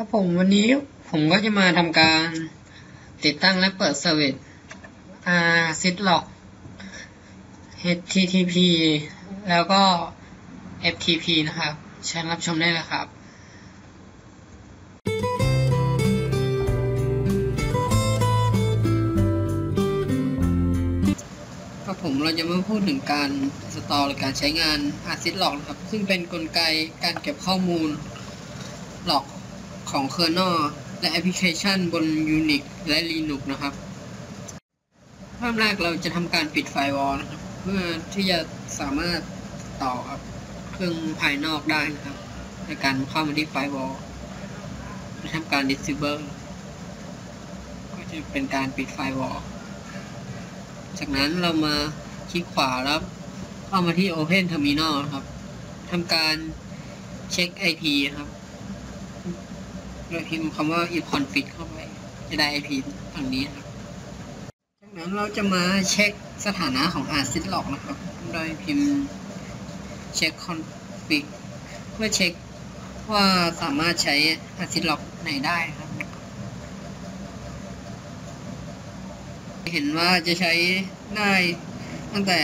ครับผมวันนี้ผมก็จะมาทำการติดตั้งและเปิดเซอร์วิสSyslog HTTP แล้วก็ FTP นะครับเชิญรับชมได้เลยครับครับผมเราจะมาพูดถึงการสตอร์หรือการใช้งานSyslog นะครับซึ่งเป็นกลไกการเก็บข้อมูลหลอกของ kernel และแอปพลิเคชันบน Unix และ Linux นะครับเริ่มแรกเราจะทำการปิดไฟวอลนะครับเพื่อที่จะสามารถต่อกับเครื่องภายนอกได้นะครับในการเข้ามาที่ไฟวอลและทำการ disable ก็จะเป็นการปิดไฟวอลจากนั้นเรามาคลิกขวาแล้วเข้ามาที่ Open Terminal นะครับทำการเช็ค IP ครับโดยพิมพ์คำว่า ifconfig เข้าไปจะได้ IP ฝั่งนี้ครับจากนั้นเราจะมาเช็คสถานะของ Syslog นะครับโดยพิมพ์เช็ค config เพื่อเช็คว่าสามารถใช้ Syslog ไหนได้ครับเห็นว่าจะใช้ได้ตั้งแต่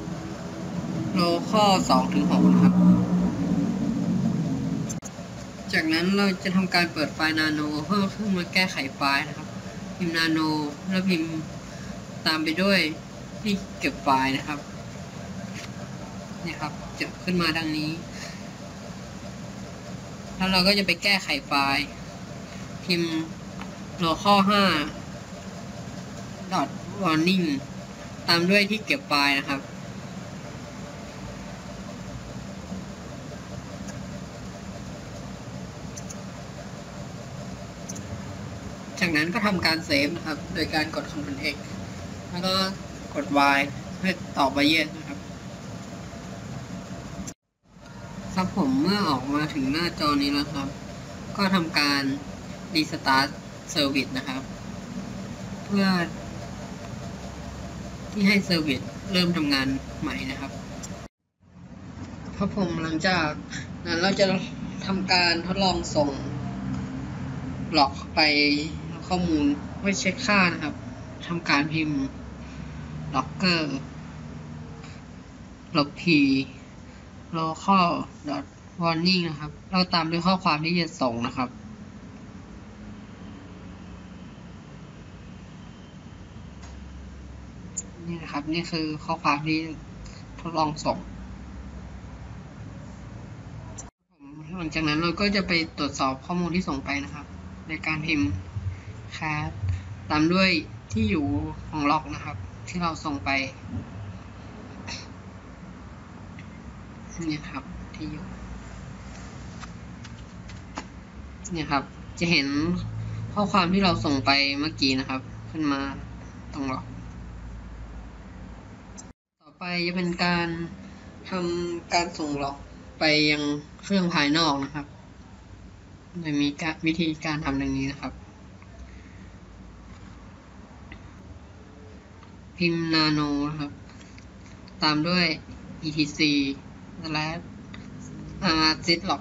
local 2 ถึง 6 นะครับจากนั้นเราจะทำการเปิดไฟล์ nano เพื่อขึ้นมาแก้ไขไฟล์นะครับพิมพ์ nano แล้วพิมพ์ตามไปด้วยที่เก็บไฟล์นะครับนี่ครับจะขึ้นมาดังนี้แล้วเราก็จะไปแก้ไขไฟล์พิมพ์ local 5 .warning ตามด้วยที่เก็บไฟล์นะครับจากนั้นก็ทำการเซฟนะครับโดยการกด Ctrl X แล้วก็กด Y เพื่อต่อไปเย็นนะครับครับผมเมื่อออกมาถึงหน้าจอนี้แล้วครับก็ทำการ Restart Service นะครับเพื่อที่ให้เซอร์วิสเริ่มทำงานใหม่นะครับครับผมหลังจากนั้นเราจะทำการทดลองส่งหลอกไปข้อมูลเพื่อเช็คค่านะครับทำการพิมพ์ logger -p local warning นะครับเราตามด้วยข้อความที่จะส่งนะครับนี่นะครับนี่คือข้อความที่ทดลองส่งหลังจากนั้นเราก็จะไปตรวจสอบข้อมูลที่ส่งไปนะครับในการพิมพ์ cat ตามด้วยที่อยู่ของล็อกนะครับที่เราส่งไปนี่ครับที่อยู่นี่ครับจะเห็นข้อความที่เราส่งไปเมื่อกี้นะครับขึ้นมาตรงล็อกต่อไปจะเป็นการทำการส่งล็อกไปยังเครื่องภายนอกนะครับโดยมีวิธีการทำดังนี้นะครับพิมพ์ nano นะครับตามด้วย etc /syslog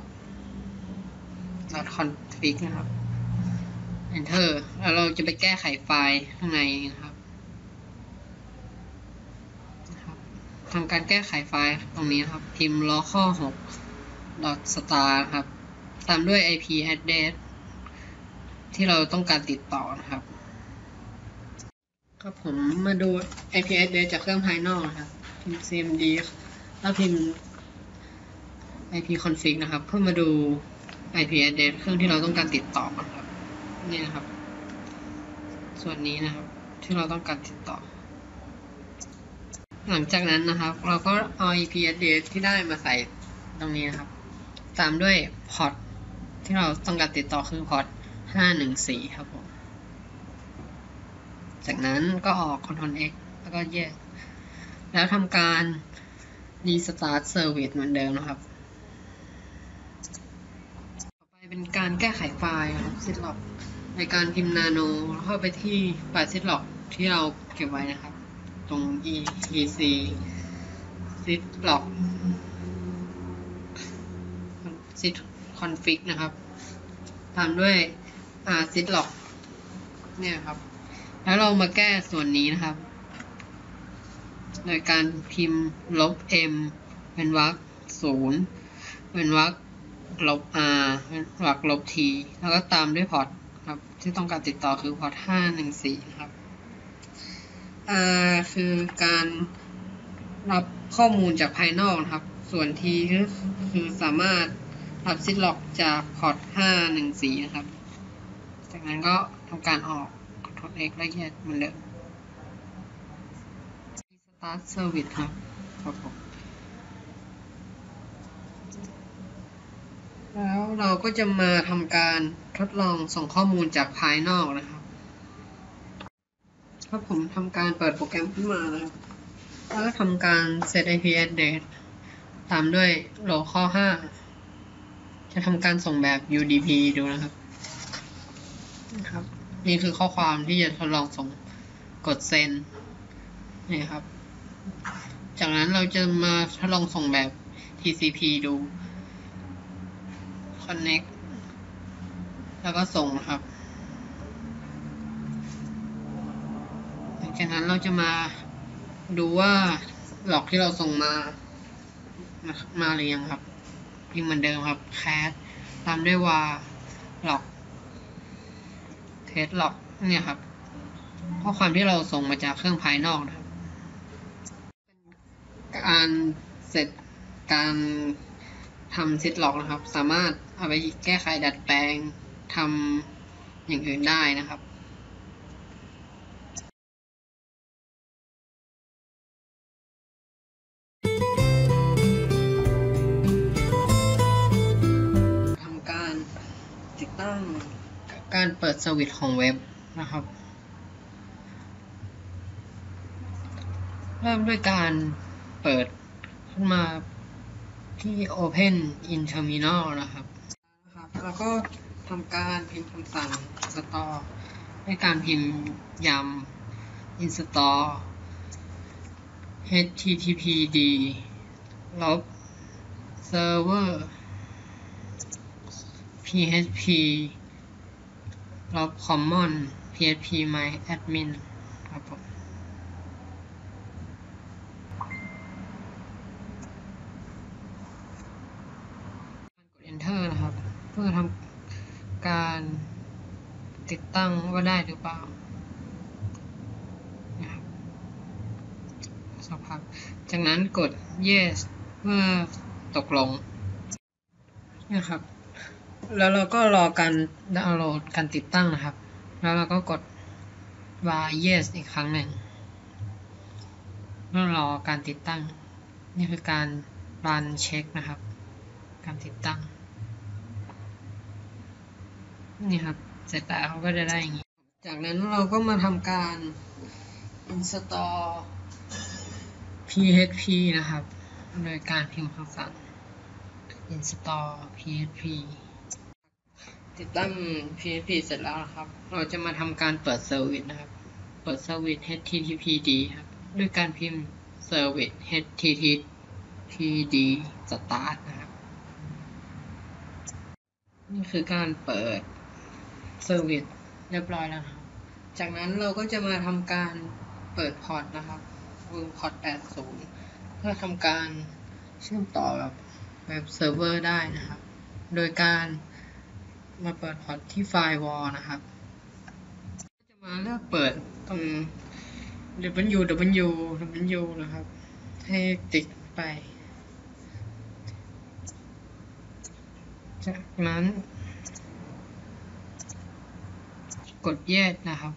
.config นะครับ enter แล้วเราจะไปแก้ไขไฟล์ข้างในนะครับทำการแก้ไขไฟล์ตรงนี้นะครับพิมพ์ local 6 .star ครับตามด้วย IP address ที่เราต้องการติดต่อนะครับครับผมมาดู IP address จากเครื่องภายนอกนะครับพิมพ์ cmd แล้วพิมพ์ IP config นะครับเพื่อมาดู IP address เครื่องที่เราต้องการติดต่อนะครับนี่นะครับส่วนนี้นะครับที่เราต้องการติดต่อหลังจากนั้นนะครับเราก็เอา IP address ที่ได้มาใส่ตรงนี้นะครับตามด้วยพอร์ตที่เราต้องการติดต่อคือพอร์ต514ครับผมจากนั้นก็ออก Ctrl X แล้วก็แยกแล้วทำการ Restart Service เหมือนเดิมนะครับต่อไปเป็นการแก้ไขไฟล์ Syslog ในการพิมพ์ nano เข้าไปที่ไฟล์ Syslog ที่เราเก็บไว้นะครับตรง etc syslog config นะครับตามด้วยsyslog เนี่ยครับแล้วเรามาแก้ส่วนนี้นะครับโดยการพิมพ์-m เป็นวรรค0เป็นวรรค-r เป็นวรรค-t แล้วก็ตามด้วยพอร์ตครับที่ต้องการติดต่อคือพอร์ต514นะครับคือการรับข้อมูลจากภายนอกนะครับส่วน t คือสามารถรับsyslog จากพอร์ต514นะครับจากนั้นก็ทำการออกCtrl X และแยกเหมือนเดิม Start Service ครับผมแล้วเราก็จะมาทำการทดลองส่งข้อมูลจากภายนอกนะครับผมทำการเปิดโปรแกรมขึ้นมานะครับแล้วก็ทำการ set IP address ตามด้วย local 5จะทำการส่งแบบ UDP ดูนะครับนี่คือข้อความที่จะทดลองส่งกด send นี่ครับจากนั้นเราจะมาทดลองส่งแบบ TCP ดู connect แล้วก็ส่งนะครับจากนั้นเราจะมาดูว่าหลอกที่เราส่งมาหรือยังครับยังเหมือนเดิมครับ cat ตามด้วย var log test log เนี่ยครับข้อความที่เราส่งมาจากเครื่องภายนอกนะครับการเสร็จการทำsyslogนะครับสามารถเอาไปแก้ไขดัดแปลงทำอย่างอื่นได้นะครับทำการติดตั้งการเปิดสวิตช์ของเว็บนะครับเริ่มด้วยการเปิดขึ้นมาที่ Open in Terminal นะครับแล้วก็ทำการพิมพ์คำสั่ง install ด้วยการพิมพ์ยำ install httpd server php common php my admin ครับผมกด enter นะครับเพื่อทำการติดตั้งว่าได้หรือเปล่านะครับสักพักจากนั้นกด yes เมื่อตกลงนะครับแล้วเราก็รอการดาวน์โหลดการติดตั้งนะครับแล้วเราก็กด var yes อีกครั้งหนึ่งเพื่อรอการติดตั้งนี่คือการรันเช็คนะครับการติดตั้งนี่ครับเสร็จแล้วเขาก็จะได้อย่างนี้จากนั้นเราก็มาทำการ install php นะครับโดยการพิมพ์คำสั่ง install php ติดตั้ง php เสร็จแล้วนะครับเราจะมาทำการเปิดเซอร์วิสนะครับเปิดเซอร์วิส httpd ครับด้วยการพิมพ์ service httpd start นะครับนี่คือการเปิดเซอร์วิสเรียบร้อยแล้วนะครับจากนั้นเราก็จะมาทำการเปิดพอร์ตนะครับพอร์ต80เพื่อทำการเชื่อมต่อกับเว็บเซิร์ฟเวอร์ได้นะครับโดยการมาเปิดพอร์ตที่ firewall นะครับจะมาเลือกเปิดตรง www นะครับให้ติ๊กไปจากนั้นกด yes นะครับ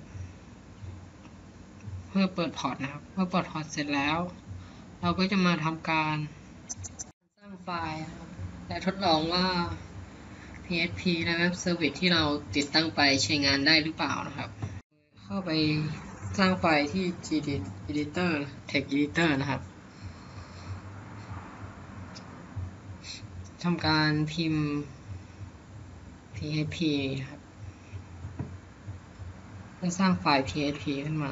เพื่อเปิดพอร์ตนะครับเมื่อเปิดพอร์ตเสร็จแล้วเราก็จะมาทำการสร้างไฟล์และทดลองว่า PHP และเว็บเซอร์วิสที่เราติดตั้งไปใช้งานได้หรือเปล่านะครับเข้าไปสร้างไฟล์ที่ Gedit Editor Text Editor นะครับทำการพิมพ์ PHP ครับเพื่อสร้างไฟล์ PHP ขึ้นมา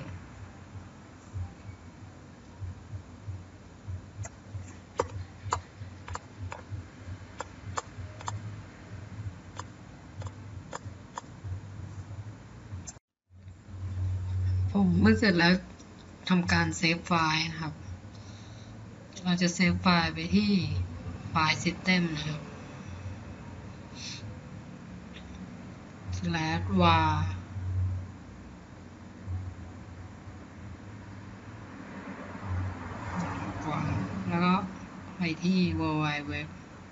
เมื่อเสร็จแล้วทำการเซฟไฟล์นะครับเราจะเซฟไฟล์ไปที่ไฟล์ System นะครับ/var แล้วก็ไปที่ www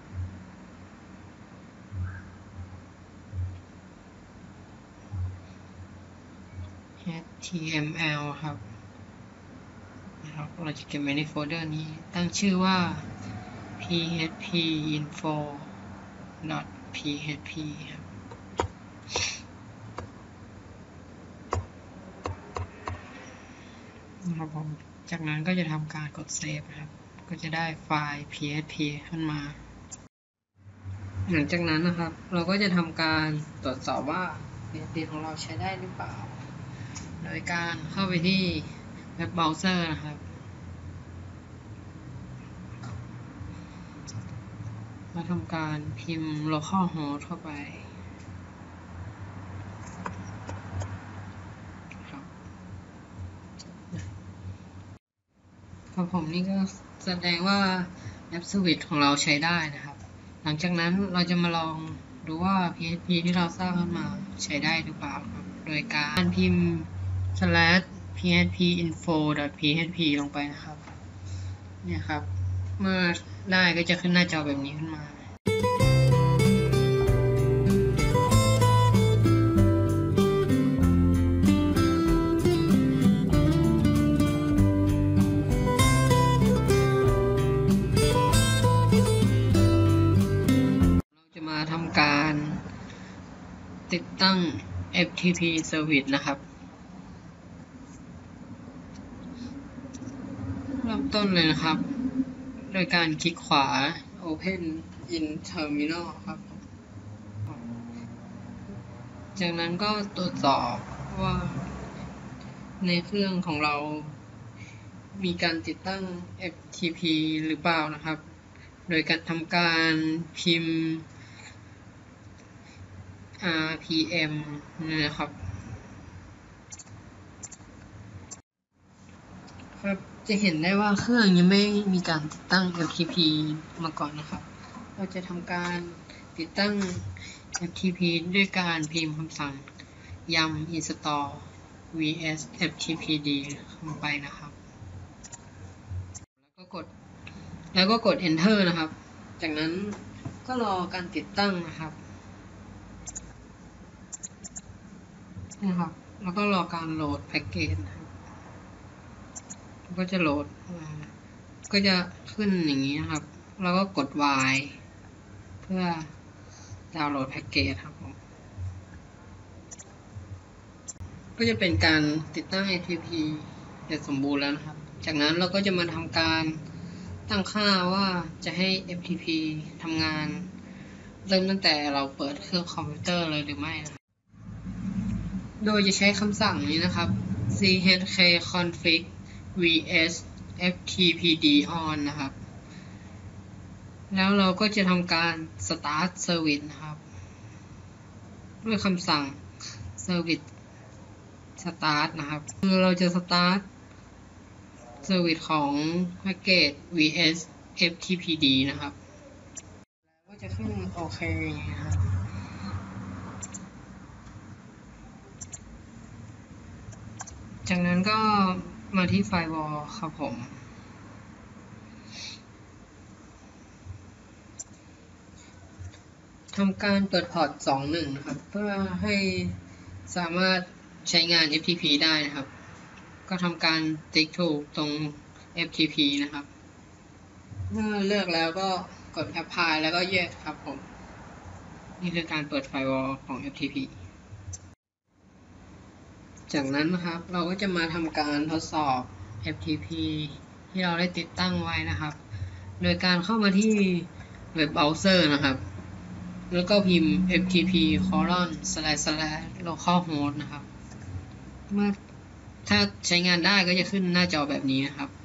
html ครับเราจะเก็บไว้ในโฟลเดอร์นี้ตั้งชื่อว่า phpinfo.php ครับผมจากนั้นก็จะทำการกดเซฟครับก็จะได้ไฟล์ php ขึ้นมาหลังจากนั้นนะครับเราก็จะทำการตรวจสอบว่า PHP ของเราใช้ได้หรือเปล่าโดยการเข้าไปที่เว็บเบราว์เซอร์นะครับมาทำการพิมพ์ localhost เข้าไปครับผมนี่ก็แสดงว่าแอปสวิตของเราใช้ได้นะครับหลังจากนั้นเราจะมาลองดูว่า PHP ที่เราสร้างขึ้นมาใช้ได้หรือเปล่าครับโดยการพิมพ์ /phpinfo.php ลงไปนะครับเนี่ยครับเมื่อได้ก็จะขึ้นหน้าจอแบบนี้ขึ้นมาทำการติดตั้ง FTP Service นะครับเริ่มต้นเลยนะครับโดยการคลิกขวา Open in Terminal ครับจากนั้นก็ตรวจสอบว่าในเครื่องของเรามีการติดตั้ง FTP หรือเปล่านะครับโดยการทำการพิมพ์RPM นะครับจะเห็นได้ว่าเครื่องยังไม่มีการติดตั้ง FTP มาก่อนนะครับเราจะทำการติดตั้ง FTP ด้วยการพิมพ์คำสั่ง yum install vs ftpd ลงไปนะครับแล้วก็กด enter นะครับจากนั้นก็รอการติดตั้งนะครับแล้วก็รอการโหลดแพ็กเกจนะครับก็จะโหลดก็จะขึ้นอย่างนี้นะครับแล้วก็กด Y เพื่อดาวน์โหลดแพ็กเกจครับผมก็จะเป็นการติดตั้ง FTP เสร็จสมบูรณ์แล้วนะครับจากนั้นเราก็จะมาทำการตั้งค่าว่าจะให้ FTP ทำงานเริ่มตั้งแต่เราเปิดเครื่องคอมพิวเตอร์เลยหรือไม่นะโดยจะใช้คำสั่งนี้นะครับ chkconfig vs ftpd on นะครับแล้วเราก็จะทำการ start service นะครับด้วยคำสั่ง service start นะครับคือเราจะ start service ของ package vs ftpd นะครับแล้วก็จะขึ้นโอเคนะครับจากนั้นก็มาที่ firewall ครับผมทำการเปิดพอร์ต 21 นะครับเพื่อให้สามารถใช้งาน FTP ได้นะครับก็ทำการติ๊กถูกตรง FTP นะครับเมื่อเลือกแล้วก็กด Apply แล้วก็ Yes ครับผมนี่คือการเปิด Firewall ของ FTP จากนั้นนะครับเราก็จะมาทำการทดสอบ FTP ที่เราได้ติดตั้งไว้นะครับโดยการเข้ามาที่เว็บเบราว์เซอร์นะครับแล้วก็พิมพ์ ftp://localhost นะครับเมื่อถ้าใช้งานได้ก็จะขึ้นหน้าจอแบบนี้นะครับ